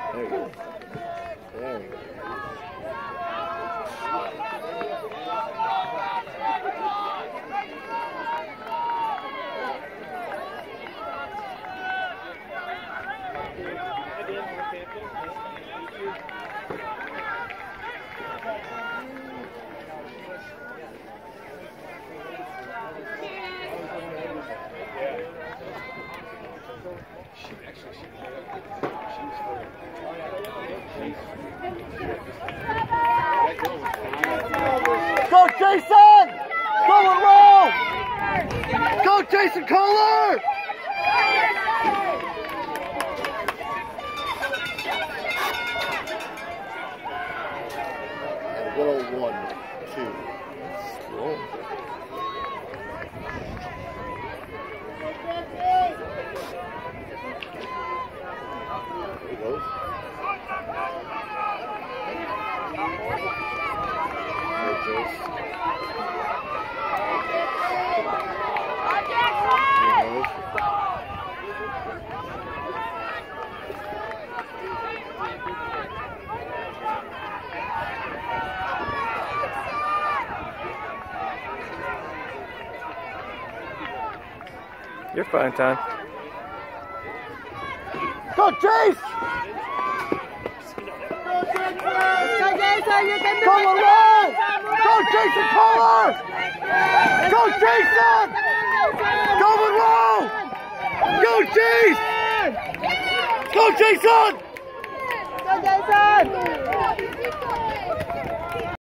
There you go. There you go. Go Jason! Go and roll! Go Jason Kohler! And a little 1, 2. Slow. There he goes. You're fine, Tom. Go, Chase! Go, Malone! Go, Jason Kohler! Go, Jason! Go, Monroe! Go, Chase! Go, Jason! Go, Jason!